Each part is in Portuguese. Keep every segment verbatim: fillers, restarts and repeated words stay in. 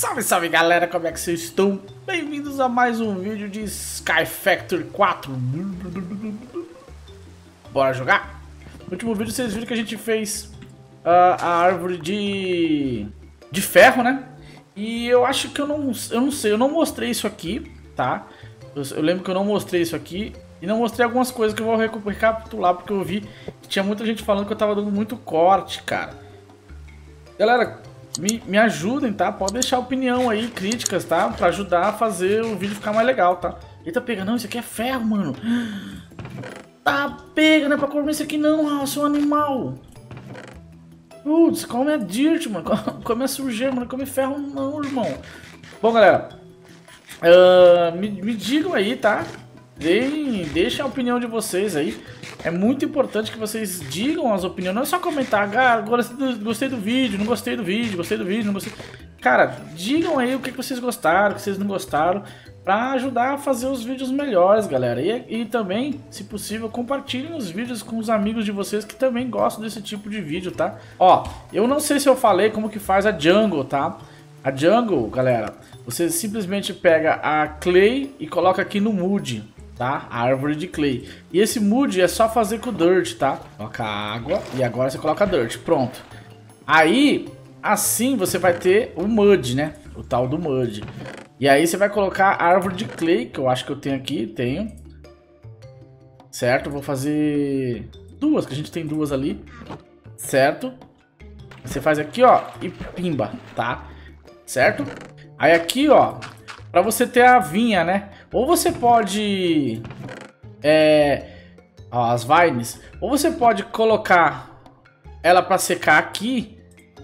Salve, salve galera, como é que vocês estão? Bem-vindos a mais um vídeo de Sky Factory quatro. Bora jogar? No último vídeo vocês viram que a gente fez uh, a árvore de, de ferro, né? E eu acho que eu não, eu não sei, eu não mostrei isso aqui, tá? Eu, eu lembro que eu não mostrei isso aqui e não mostrei algumas coisas que eu vou recapitular, porque eu vi que tinha muita gente falando que eu tava dando muito corte, cara. Galera, me, me ajudem, tá? Pode deixar opinião aí, críticas, tá? Pra ajudar a fazer o vídeo ficar mais legal, tá? Eita, pega, não, isso aqui é ferro, mano. Tá, pega, não é pra comer isso aqui não, Raul, seu animal. Putz, come a dirt, mano. Come a sujeira, mano. Come ferro não, irmão. Bom, galera, uh, me, me digam aí, tá? Deem, deixem a opinião de vocês aí. É muito importante que vocês digam as opiniões. Não é só comentar, ah, gostei do, gostei do vídeo, não gostei do vídeo, gostei do vídeo, não gostei. Cara, digam aí o que vocês gostaram, o que vocês não gostaram, pra ajudar a fazer os vídeos melhores, galera. E, e também, se possível, compartilhem os vídeos com os amigos de vocês que também gostam desse tipo de vídeo, tá? Ó, eu não sei se eu falei como que faz a jungle, tá? A jungle, galera, você simplesmente pega a clay e coloca aqui no mood, tá? A árvore de clay. E esse mood é só fazer com o dirt, tá? Coloca água e agora você coloca dirt. Pronto. Aí, assim você vai ter o mud, né? O tal do mud. E aí você vai colocar a árvore de clay, que eu acho que eu tenho aqui. Tenho. Certo? Vou fazer duas, que a gente tem duas ali. Certo? Você faz aqui, ó, e pimba, tá? Certo? Aí aqui, ó, pra você ter a vinha, né? Ou você pode... É... Ó, as vines. Ou você pode colocar ela pra secar aqui.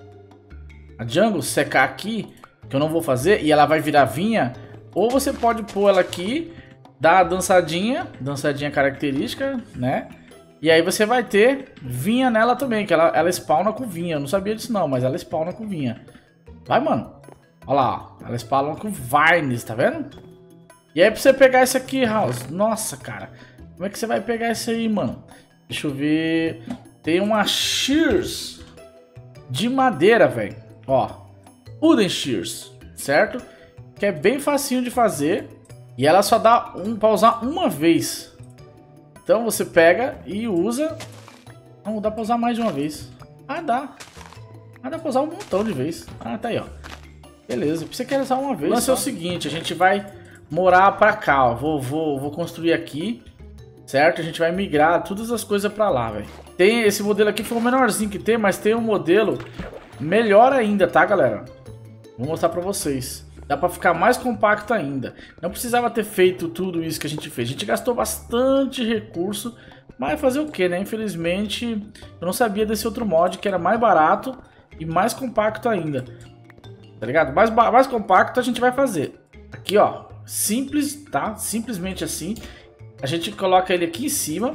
A jungle secar aqui, que eu não vou fazer, e ela vai virar vinha. Ou você pode pôr ela aqui, dar a dançadinha, dançadinha característica, né? E aí você vai ter vinha nela também, que ela, ela spawna com vinha. Eu não sabia disso não, mas ela spawna com vinha. Vai, mano. Olha lá, ó. Ela spawna com vines, tá vendo? E aí pra você pegar esse aqui, House, nossa, cara, como é que você vai pegar esse aí, mano? Deixa eu ver. Tem uma shears de madeira, velho. Ó, wooden shears, certo? Que é bem facinho de fazer. E ela só dá um pra usar uma vez. Então você pega e usa. Não, dá pra usar mais de uma vez. Ah, dá. Ah, dá pra usar um montão de vez. Ah, tá aí, ó. Beleza, você quer usar uma vez. O lance é o seguinte, a gente vai morar pra cá, ó. Vou, vou, vou construir aqui, certo? A gente vai migrar todas as coisas pra lá, velho. Tem esse modelo aqui, foi o menorzinho que tem, mas tem um modelo melhor ainda, tá, galera? Vou mostrar pra vocês. Dá pra ficar mais compacto ainda. Não precisava ter feito tudo isso que a gente fez. A gente gastou bastante recurso, mas fazer o que, né? Infelizmente, eu não sabia desse outro mod que era mais barato e mais compacto ainda. Tá ligado? Mais, mais compacto a gente vai fazer. Aqui, ó. Simples, tá? Simplesmente assim. A gente coloca ele aqui em cima.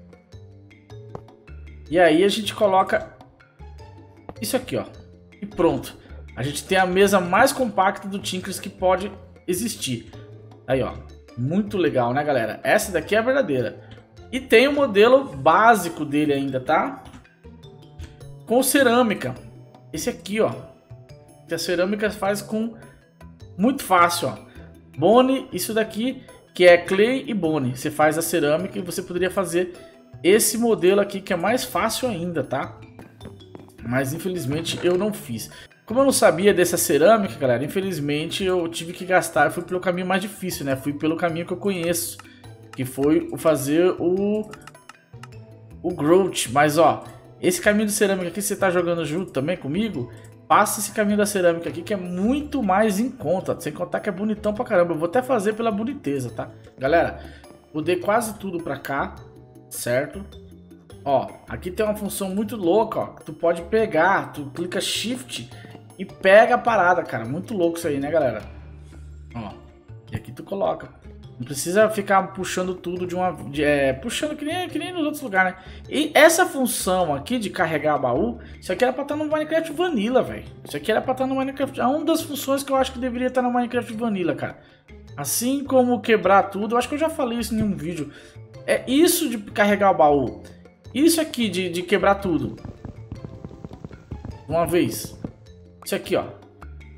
E aí a gente coloca isso aqui, ó. E pronto. A gente tem a mesa mais compacta do Tinkers que pode existir. Aí, ó. Muito legal, né, galera? Essa daqui é a verdadeira. E tem o modelo básico dele ainda, tá? Com cerâmica. Esse aqui, ó. Que a cerâmica faz com muito fácil, ó. Bone, isso daqui que é clay e bone. Você faz a cerâmica e você poderia fazer esse modelo aqui que é mais fácil ainda, tá? Mas infelizmente eu não fiz. Como eu não sabia dessa cerâmica, galera, infelizmente eu tive que gastar. Eu fui pelo caminho mais difícil, né? Fui pelo caminho que eu conheço, que foi o fazer o o growth. Mas ó, esse caminho de cerâmica aqui você tá jogando junto também comigo? Passa esse caminho da cerâmica aqui que é muito mais em conta. Sem contar que é bonitão pra caramba. Eu vou até fazer pela boniteza, tá? Galera, mudei quase tudo pra cá, certo? Ó, aqui tem uma função muito louca, ó. Tu pode pegar, tu clica shift e pega a parada, cara. Muito louco isso aí, né, galera? Ó, e aqui tu coloca. Não precisa ficar puxando tudo de uma... De, é, puxando que nem, que nem nos outros lugares, né? E essa função aqui de carregar baú, isso aqui era pra estar no Minecraft Vanilla, velho. Isso aqui era pra estar no Minecraft... É uma das funções que eu acho que deveria estar no Minecraft Vanilla, cara. Assim como quebrar tudo, eu acho que eu já falei isso em um vídeo. É isso de carregar o baú. Isso aqui de, de quebrar tudo. Uma vez. Isso aqui, ó.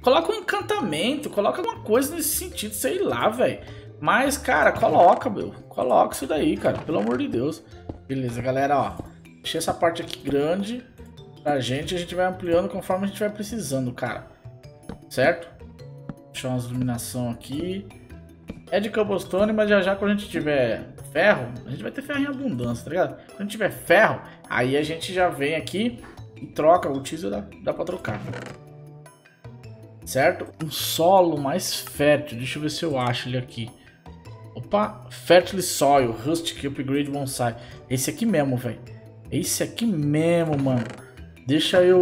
Coloca um encantamento, coloca alguma coisa nesse sentido, sei lá, velho. Mas, cara, coloca, meu. Coloca isso daí, cara. Pelo amor de Deus. Beleza, galera, ó. Deixei essa parte aqui grande pra gente. A gente vai ampliando conforme a gente vai precisando, cara. Certo? Deixa umas iluminação aqui. É de cobblestone, mas já já quando a gente tiver ferro, a gente vai ter ferro em abundância, tá ligado? Quando a gente tiver ferro, aí a gente já vem aqui e troca. O teaser dá, dá pra trocar. Certo? Um solo mais fértil. Deixa eu ver se eu acho ele aqui. Opa, Fertile Soil, Rustic Upgrade Bonsai. Esse aqui mesmo, velho. Esse aqui mesmo, mano. Deixa eu...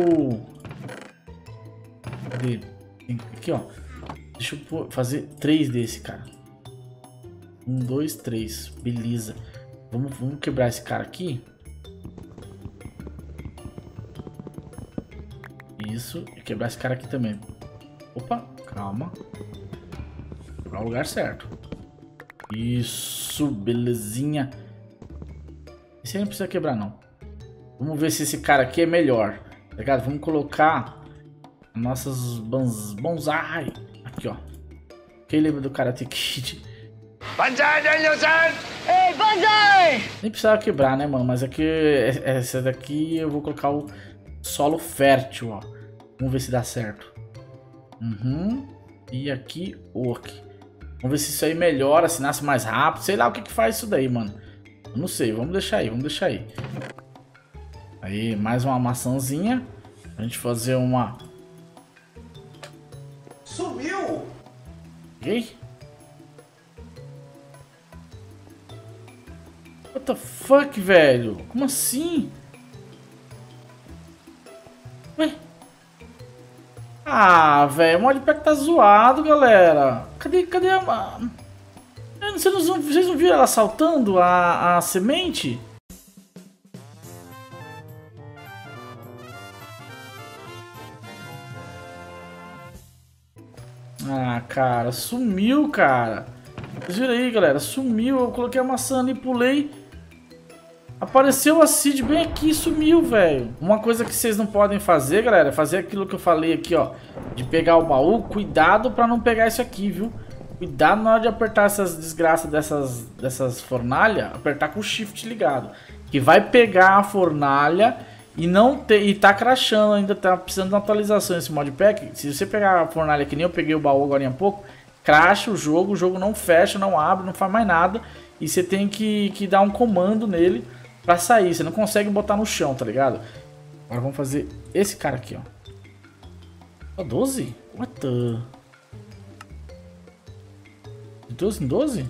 Cadê? Aqui, ó. Deixa eu fazer três desse, cara. Um, dois, três. Beleza. Vamos, vamos quebrar esse cara aqui. Isso. E quebrar esse cara aqui também. Opa, calma. Quebrar o lugar certo. Isso, belezinha. Esse aí não precisa quebrar, não. Vamos ver se esse cara aqui é melhor. Tá ligado? Vamos colocar nossas bons, bonsai. Aqui, ó. Quem lembra do Karate Kid? Banzai, Danielson! Ei, banzai! Nem precisava quebrar, né, mano? Mas aqui, essa daqui eu vou colocar o solo fértil, ó. Vamos ver se dá certo. Uhum. E aqui, ok. Vamos ver se isso aí melhora, se nasce mais rápido. Sei lá o que que faz isso daí, mano. Eu não sei, vamos deixar aí, vamos deixar aí. Aí, mais uma maçãzinha. A gente fazer uma... Sumiu! Ok? What the fuck, velho? Como assim? Ué? Ah, velho, o modpack tá zoado, galera. Cadê, cadê a... Vocês não, vocês não viram ela saltando a, a semente? Ah, cara, sumiu, cara. Vocês viram aí, galera? Sumiu. Eu coloquei a maçã ali, pulei. Apareceu a seed bem aqui e sumiu, velho. Uma coisa que vocês não podem fazer, galera, é fazer aquilo que eu falei aqui, ó. De pegar o baú. Cuidado pra não pegar isso aqui, viu? Cuidado na hora de apertar essas desgraças dessas, dessas fornalhas. Apertar com o shift ligado. Que vai pegar a fornalha e não ter, e tá crashando ainda. Tá precisando de uma atualização esse modpack. Se você pegar a fornalha que nem eu peguei o baú agora há pouco, crasha o jogo. O jogo não fecha, não abre, não faz mais nada. E você tem que, que dar um comando nele pra sair. Você não consegue botar no chão, tá ligado? Agora vamos fazer esse cara aqui, ó. Ó, doze? What the... De doze em doze?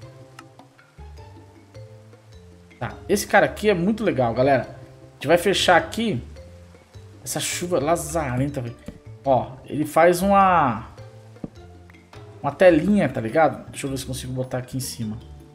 Tá, esse cara aqui é muito legal, galera. A gente vai fechar aqui. Essa chuva lazarenta, velho. Ó, ele faz uma... Uma telinha, tá ligado? Deixa eu ver se consigo botar aqui em cima.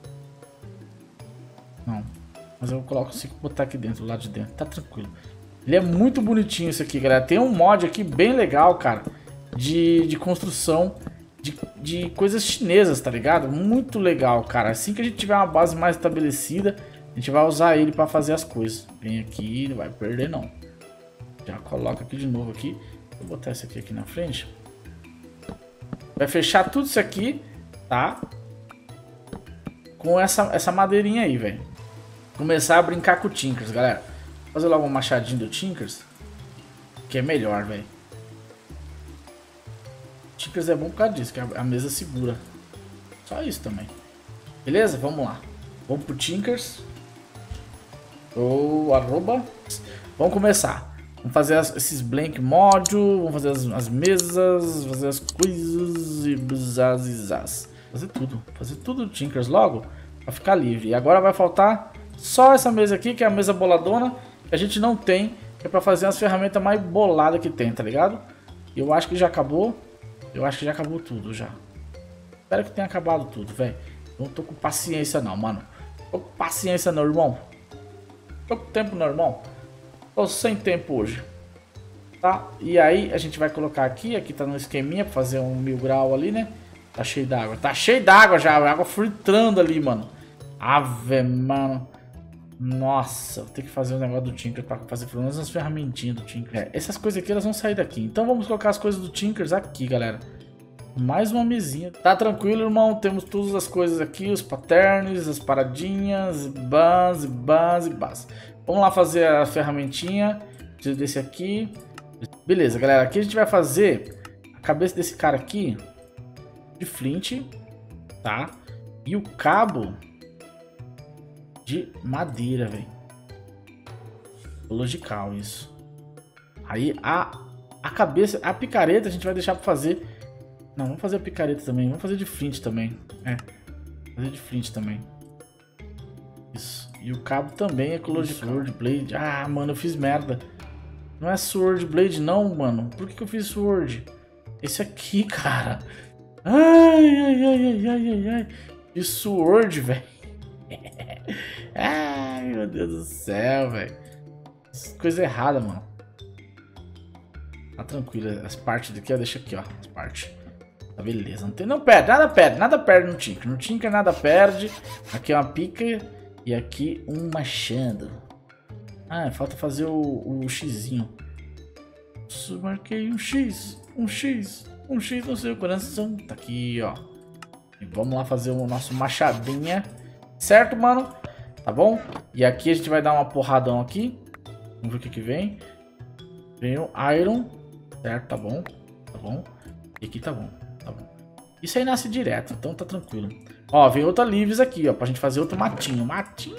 Não. Mas eu coloco, consigo botar aqui dentro, do lado de dentro. Tá tranquilo. Ele é muito bonitinho isso aqui, galera. Tem um mod aqui bem legal, cara. De, de construção de, de coisas chinesas, tá ligado? Muito legal, cara. Assim que a gente tiver uma base mais estabelecida, a gente vai usar ele pra fazer as coisas. Vem aqui, não vai perder não. Já coloca aqui de novo aqui. Vou botar esse aqui, aqui na frente. Vai fechar tudo isso aqui, tá? Com essa, essa madeirinha aí, velho. Começar a brincar com o Tinkers, galera. Fazer logo um machadinho do Tinkers. Que é melhor, velho. Tinkers é bom por causa disso, que a mesa segura. Só isso também. Beleza? Vamos lá. Vamos pro Tinkers. Ou arroba. Vamos começar. Vamos fazer as, esses blank module. Vamos fazer as, as mesas. Fazer as coisas. E bzaz, e zaz. Fazer tudo. Fazer tudo do Tinkers logo. Pra ficar livre. E agora vai faltar só essa mesa aqui, que é a mesa boladona. Que a gente não tem. Que é pra fazer as ferramentas mais boladas que tem, tá ligado? E eu acho que já acabou. Eu acho que já acabou tudo já. Espero que tenha acabado tudo, velho. Não tô com paciência não, mano. Tô com paciência não, irmão. Tô com tempo não, irmão. Tô sem tempo hoje. Tá? E aí a gente vai colocar aqui. Aqui tá no esqueminha pra fazer um mil grau ali, né? Tá cheio d'água. Tá cheio d'água já. Água filtrando ali, mano. Ave, mano. Nossa, vou ter que fazer o um negócio do Tinker pra fazer pelo menos umas ferramentinhas do Tinker. É, essas coisas aqui, elas vão sair daqui. Então vamos colocar as coisas do Tinkers aqui, galera. Mais uma mesinha. Tá tranquilo, irmão? Temos todas as coisas aqui, os patterns, as paradinhas, bans, bans e bans. Vamos lá fazer a ferramentinha. Preciso desse aqui. Beleza, galera. Aqui a gente vai fazer a cabeça desse cara aqui de flint, tá? E o cabo de madeira, velho. Logical isso. Aí a, a cabeça, a picareta a gente vai deixar pra fazer. Não, vamos fazer a picareta também. Vamos fazer de flint também. É, fazer de flint também. Isso. E o cabo também é ecological. Sword Blade. Ah, mano, eu fiz merda. Não é Sword Blade não, mano. Por que que eu fiz Sword? Esse aqui, cara. Ai, ai, ai, ai, ai, ai, ai. E Sword, velho. Ai, meu Deus do céu, velho. Coisa errada, mano. Tá tranquilo. As partes daqui, ó. Deixa aqui, ó. As partes. Tá beleza. Não, tem, não perde, nada perde. Nada perde no Tinker. No Tinker nada perde. Aqui é uma pica. E aqui um machado. Ah, falta fazer o, o xizinho. Marquei um X. Um X. Um X no seu coração. Tá aqui, ó. E vamos lá fazer o nosso machadinha. Certo, mano? Tá bom? E aqui a gente vai dar uma porradão aqui. Vamos ver o que que vem. Vem o Iron. Certo, tá bom. Tá bom. E aqui tá bom. Tá bom. Isso aí nasce direto, então tá tranquilo. Ó, vem outra leaves aqui, ó. Pra gente fazer outro matinho. Matinho.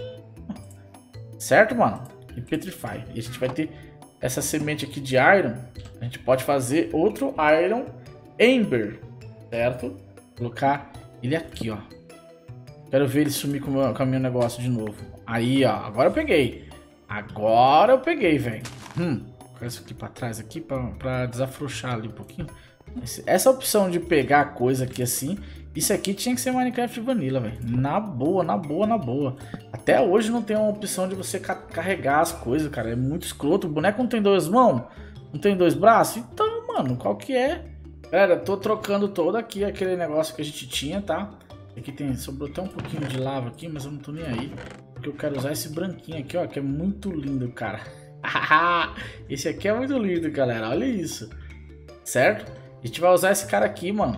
Certo, mano? E Petrify. E a gente vai ter essa semente aqui de Iron. A gente pode fazer outro Iron Ember. Certo? Vou colocar ele aqui, ó. Quero ver ele sumir com o meu, com o meu negócio de novo. Aí, ó. Agora eu peguei. Agora eu peguei, velho. Hum. Vou colocar isso aqui pra trás aqui pra, pra desafrouxar ali um pouquinho. Esse, essa opção de pegar coisa aqui assim. Isso aqui tinha que ser Minecraft Vanilla, velho. Na boa, na boa, na boa. Até hoje não tem uma opção de você ca carregar as coisas, cara. É muito escroto. O boneco não tem duas mãos? Não tem dois braços? Então, mano, qual que é? Galera, tô trocando todo aqui aquele negócio que a gente tinha, tá? Aqui tem, sobrou até um pouquinho de lava aqui, mas eu não tô nem aí. Porque eu quero usar esse branquinho aqui, ó, que é muito lindo, cara. Esse aqui é muito lindo, galera. Olha isso. Certo? A gente vai usar esse cara aqui, mano.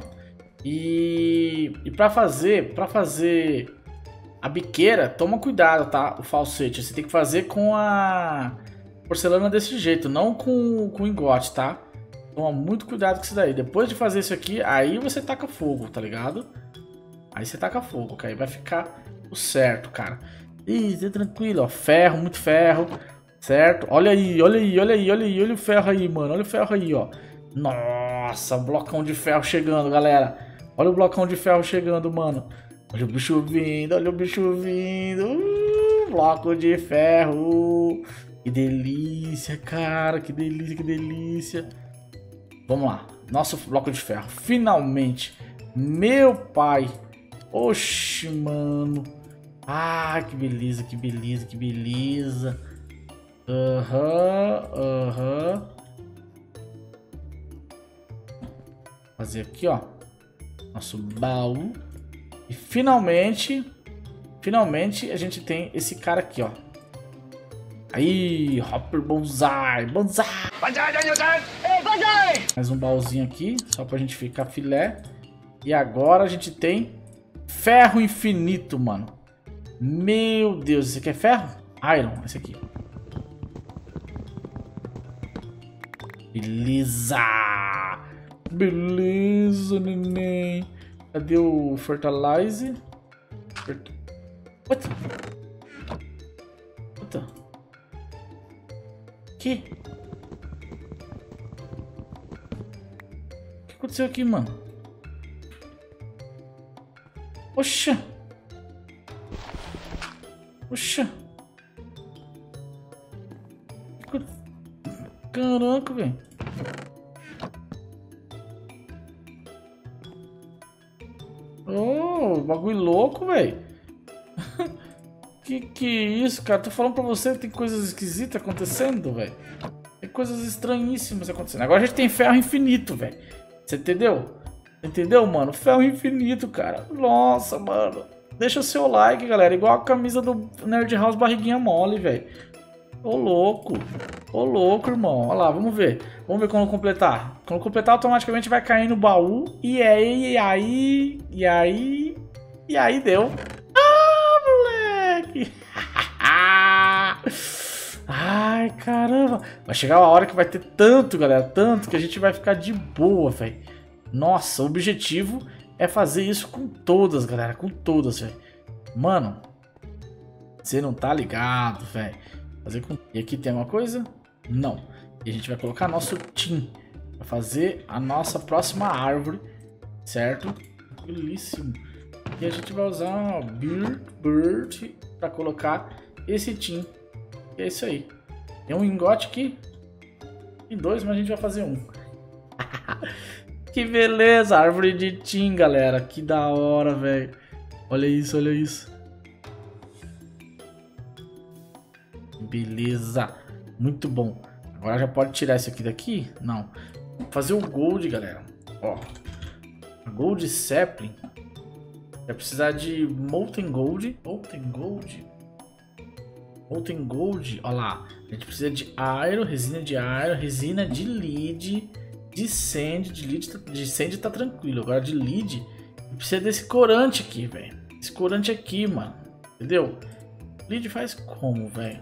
E, e pra fazer, pra fazer a biqueira, toma cuidado, tá? O falsete, você tem que fazer com a porcelana desse jeito, não com, com o engote, tá? Toma muito cuidado com isso daí. Depois de fazer isso aqui, aí você taca fogo, tá ligado? Aí você taca fogo, que aí vai ficar o certo, cara. Isso, é tranquilo, ó. Ferro, muito ferro, certo? Olha aí, olha aí, olha aí, olha aí, olha o ferro aí, mano. Olha o ferro aí, ó. Nossa, blocão de ferro chegando, galera. Olha o blocão de ferro chegando, mano. Olha o bicho vindo, olha o bicho vindo. Uh, bloco de ferro. Que delícia, cara. Que delícia, que delícia. Vamos lá. Nosso bloco de ferro. Finalmente. Meu pai. Oxi, mano. Ah, que beleza, que beleza, que beleza. Aham, uhum, aham. Uhum. Fazer aqui, ó. Nosso baú. E finalmente, finalmente a gente tem esse cara aqui, ó. Aí, Hopper Bonsai, Bonsai. Mais um baúzinho aqui, só pra gente ficar filé. E agora a gente tem ferro infinito, mano. Meu Deus, esse aqui é ferro? Iron, esse aqui. Beleza. Beleza, neném. Cadê o fertilizer? Fert... What? What? Que? O que aconteceu aqui, mano? Oxa! Oxa! Caraca, velho. Oh, bagulho louco, velho. Que que é isso, cara? Tô falando pra você que tem coisas esquisitas acontecendo, velho. Tem coisas estranhíssimas acontecendo. Agora a gente tem ferro infinito, velho. Você entendeu? Entendeu, mano? Ferro infinito, cara. Nossa, mano. deixa o seu like, galera. Igual a camisa do Nerd House barriguinha mole, velho. Ô louco. Ô louco, irmão. Olha lá, vamos ver. Vamos ver quando completar. Quando completar, automaticamente vai cair no baú. E aí, e aí, e aí, e aí deu. Ah, moleque. Ai, caramba. Vai chegar uma hora que vai ter tanto, galera. Tanto que a gente vai ficar de boa, velho. Nossa, o objetivo é fazer isso com todas, galera. Com todas, velho. Mano, você não tá ligado, velho. Fazer com... E aqui tem alguma coisa? Não. E a gente vai colocar nosso team pra fazer a nossa próxima árvore, certo? Belíssimo. E a gente vai usar uma Bird, Bird pra colocar esse team. E é isso aí. Tem um lingote aqui. Tem dois, mas a gente vai fazer um. Que beleza, árvore de team, galera. Que da hora, velho. Olha isso, olha isso. Beleza. Muito bom. Agora já pode tirar isso aqui daqui? Não. Vou fazer o gold, galera. Ó. A gold sapling. Vai precisar de molten gold. Molten gold. Molten gold. Olha lá. A gente precisa de iron, resina de iron, resina de lead, de sand. De lead, de sand tá tranquilo. Agora de lead, precisa desse corante aqui, velho. Esse corante aqui, mano. Entendeu? Lead faz como, velho?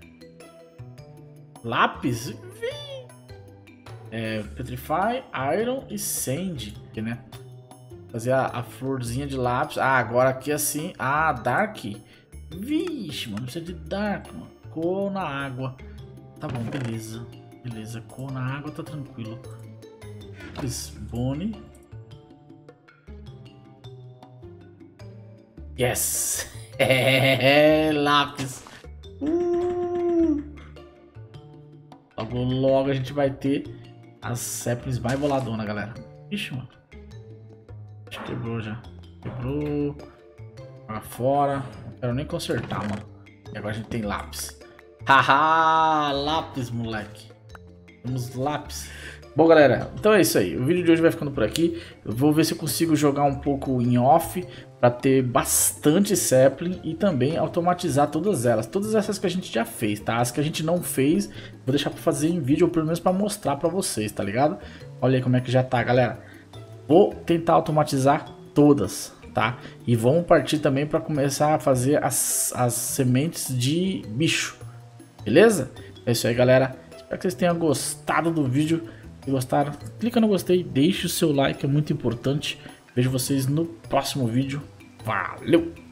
Lápis? É, Petrify, Iron e Sand, né? Fazer a, a florzinha de lápis. Ah, agora aqui assim. Ah, Dark. Vixe, mano, precisa de Dark, mano. Cor na água. Tá bom, beleza. Beleza, cor na água tá tranquilo. Bone. Yes! É, lápis. Uh. Logo, logo a gente vai ter as saplings mais boladona, galera. Ixi, mano. Acho que quebrou já. Quebrou. Pra fora. Não quero nem consertar, mano. E agora a gente tem lápis. Haha, lápis, moleque. Temos lápis. Bom, galera, então é isso aí. O vídeo de hoje vai ficando por aqui. Eu vou ver se eu consigo jogar um pouco em off para ter bastante sapling e também automatizar todas elas. Todas essas que a gente já fez, tá? As que a gente não fez, vou deixar para fazer em vídeo, ou pelo menos para mostrar para vocês, tá ligado? Olha aí como é que já tá, galera. Vou tentar automatizar todas, tá? E vamos partir também para começar a fazer as, as sementes de bicho, beleza? É isso aí, galera. Espero que vocês tenham gostado do vídeo. Se gostaram, clica no gostei, deixe o seu like, é muito importante. Vejo vocês no próximo vídeo. Valeu!